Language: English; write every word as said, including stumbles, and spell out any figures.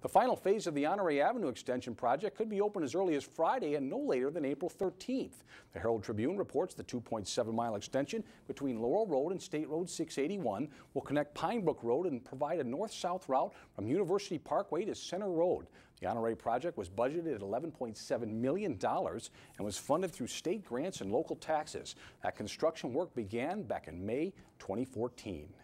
The final phase of the Honore Avenue extension project could be open as early as Friday and no later than April thirteenth. The Herald Tribune reports the two point seven mile extension between Laurel Road and State Road six eighty-one will connect Pine Brook Road and provide a north-south route from University Parkway to Center Road. The Honore project was budgeted at eleven point seven million dollars and was funded through state grants and local taxes. That construction work began back in May twenty fourteen.